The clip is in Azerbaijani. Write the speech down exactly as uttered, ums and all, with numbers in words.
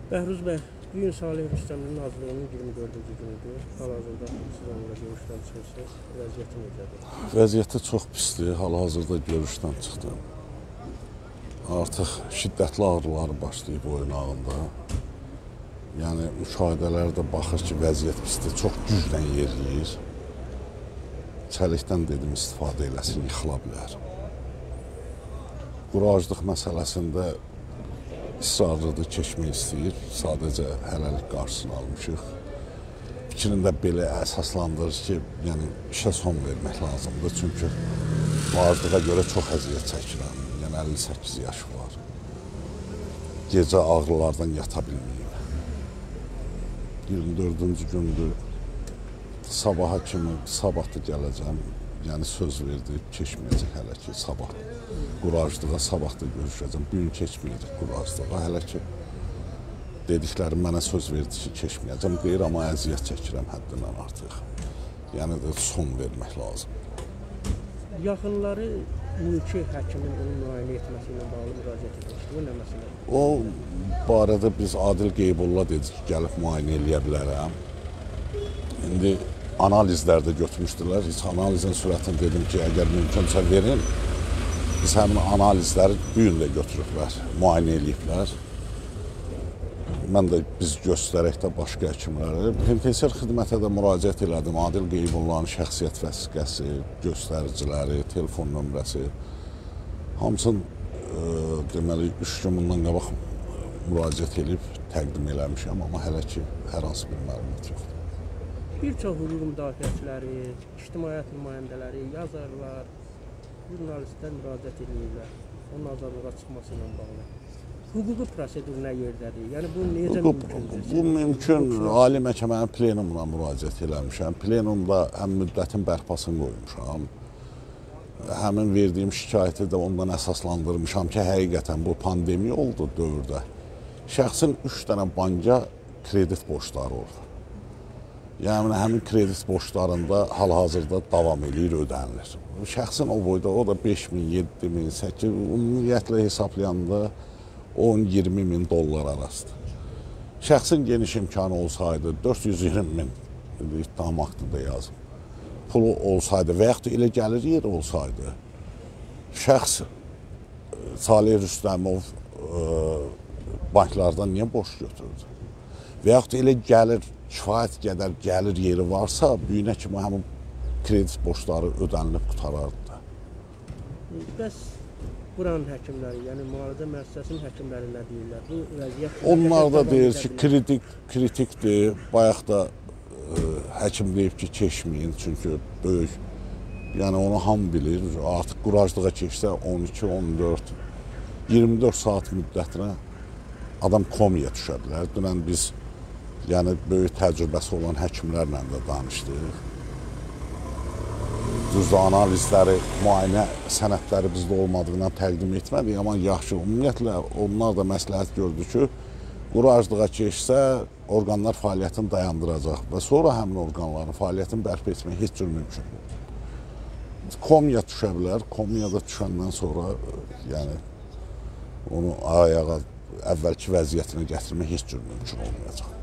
Bəhruz bəy, bu gün Salih Rüstəmin Nazirliyinin iyirmi dördüncü günüdür. Hal-hazırda siz onunla görüşdən çıxırsınız. Vəziyyəti necədir? Vəziyyəti çox pisdir. Hal-hazırda görüşdən çıxdım. Artıq şiddətli ağrıları başlayıb oynağında. Yəni, müşahidələr də baxır ki, vəziyyət pisdir. Çox güclə yerləyir. Çəlikdən dedim, istifadə eləsin, yıxıla bilər. Qurajlıq məsələsində israrlıdır, keçmək istəyir. Sadəcə hələlik qarşısını almışıq. Fikrində belə əsaslandırır ki, yəni işə son vermək lazımdır. Çünki varlığa görə çox əziyyət çəkirəm. Yəni əlli səkkiz yaşı var. Gecə ağrılardan yata bilməyib. iyirmi dördüncü gündür. Sabaha kimi, sabah da gələcəm. Yəni söz verdi, keçməyəcək hələ ki, sabah. Qurajlığa sabah da görüşəcəm. Bu gün keçməyəcək qurajlığa. Hələ ki, dediklərim mənə söz verdi ki, keçməyəcəm. Deyir, amma əziyyət çəkirəm həddindən artıq. Yəni də son vermək lazımdır. Yaxınları mülki həkimin onu müayinə etməsi ilə bağlı müraciət etmişdir. Bu nə məsələ? O barədə biz Adil Qeybulla dedik ki, gəlib müayinə eləyə bilərəm. İndi analizlərdə götürmüşdülər. Heç analizin sürətini dedim ki, əgər mümkünsə verin, biz həmin analizləri bu gün də götürüblər, müayinə eləyiblər. Mən də biz göstərək də başqa həkimləri. Penitensiar xidmətə də müraciət elədim. Adil Qeybullahın şəxsiyyət vəsiqəsi, göstəriciləri, telefon nömrəsi. Hamısını e, deməli, üç gün bundan qabaq müraciət edib təqdim eləmişəm, amma hələ ki, hər hansı bir məlumat yoxdur. Bir çox hüquq müdafiəçiləri, ictimaiyyət nümayəndələri, yazarlar, jurnalistlər müraciət edirlər. Onun azadlığa çıxması ilə bağlı. Hüquqi prosedur nə yerdədir? Yəni bu necə mümkündür? Bu mümkün. Ali məhkəmənin plenumuna müraciət eləmişəm. Plenumda həm müddətin bərpasını qoymuşam. Həmin verdiyim şikayəti də ondan əsaslandırmışam ki, həqiqətən bu pandemiya oldu dövrdə. Şəxsin üç dənə banka kredit borcları oldu. Yəni, həmin kredit borclarında hal-hazırda davam edir, ödənilir. Şəxsin o boyda, o da beş min, yeddi min, səkkiz min, ümumiyyətlə hesablayanda on iyirmi min dollar arasıdır. Şəxsin geniş imkanı olsaydı, dörd yüz iyirmi min ittiham haqqında yazım. Pulu olsaydı və yaxud da elə gəlir yeri olsaydı, şəxs Salih Rüstəmov banklardan niyə borc götürdü? Və yaxud da elə gəlir, kifayət qədər gəlir yeri varsa, büyünə kimi həmin kredit borcları ödənilib qutarardı. Bəs buranın həkimləri, yəni müalicə müəssisəsinin həkimləri nə deyirlər? Bu vəziyyət... Onlar da deyir ki, kritik, kritikdir. Bayaq da e, həkim deyib ki, keçməyin, çünki böyük, yəni onu hamı bilir. Artıq qurajlığa keçsə on iki, on dörd, iyirmi dörd saat müddətinə adam komaya düşə bilər. Dünən biz yəni böyük təcrübəsi olan həkimlərlə də danışdıq. Düzdür, analizləri, müayinə sənədləri bizdə olmadığından təqdim etmədik, amma yaxşı, ümumiyyətlə onlar da məsləhət gördü ki, qurajlığa keçsə orqanlar fəaliyyətini dayandıracaq və sonra həmin orqanların fəaliyyətini bərpa etmək heç cür mümkün deyil. Komaya düşə bilər, komiyada düşəndən sonra yəni onu ayağa əvvəlki vəziyyətinə gətirmək heç cür mümkün olmayacaq.